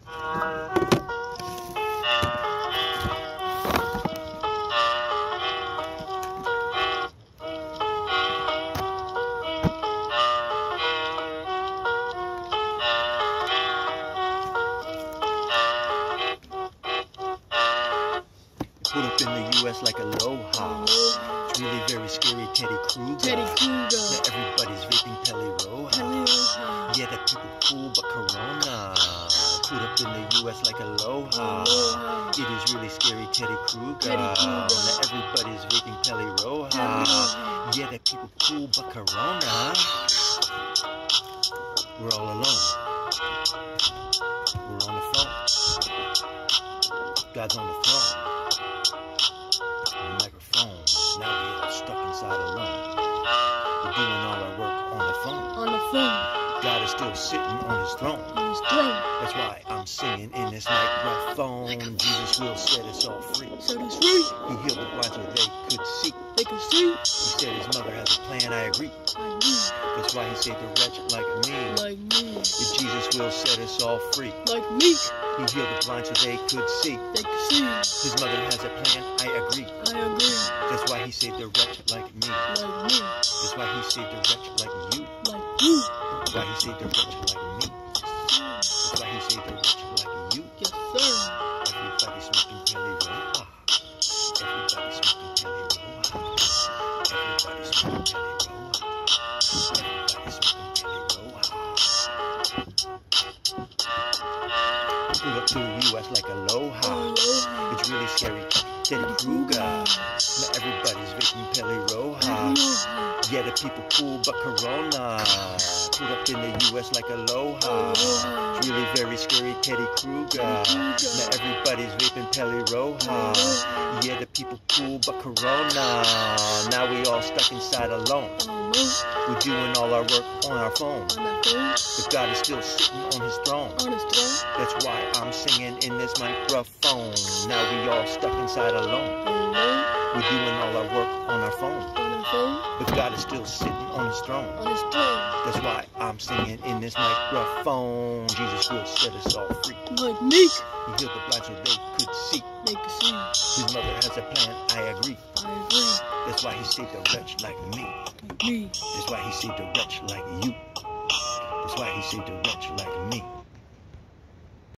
Put up in the U.S. like Aloha. It's really very scary, Teddy Kruger. Now everybody's vaping Peli Roja. Yeah, that people cool, but Corona. Put up in the U.S. like Aloha. It is really scary, Teddy Kruger. Now everybody's vaping Peli Roja. Yeah, that people cool, but Corona. We're all alone. We're on the phone. God's on the throne. Microphone. Now we're all stuck inside alone. We're doing all our work on the phone. God is still sitting on his throne. That's why I'm singing in this microphone. Jesus will set us all free. He healed the blind so they could see. He said his mother has a plan, I agree. That's why he saved a wretch like me. That Jesus will set us all free. He healed the blind so they could see. His mother has a plan, I agree. That's why he saved a wretch like me. That's why he saved a wretch like you. That's why he saved a wretch like me. That's why he saved a wretch like you. Everybody smoking Peli Roja. Everybody smoking Peli Roja. Everybody smoking Peli Roja. Everybody smoking Peli Roja. Pull up to the U.S. like Aloha. It's really scary, Teddy Kruger. Now everybody's vaping Peli Roja. Yeah, the people cool, but Corona. Put up in the U.S. like Aloha. It's really very scary, Teddy Kruger. Now everybody's vaping Peli Roja. Yeah, the people cool, but Corona. Now we all stuck inside alone. We're doing all our work on our phone. But God is still sitting on his throne. That's why I'm singing in this microphone. Now we all stuck inside alone. We're doing all our work on our phone. But God is still sitting on his throne. That's why I'm singing in this microphone. Jesus will set us all free. He healed the blind so they could see. His mother has a plan, I agree. That's why he saved a wretch like me. That's why he saved a wretch like you. That's why he saved a wretch like me.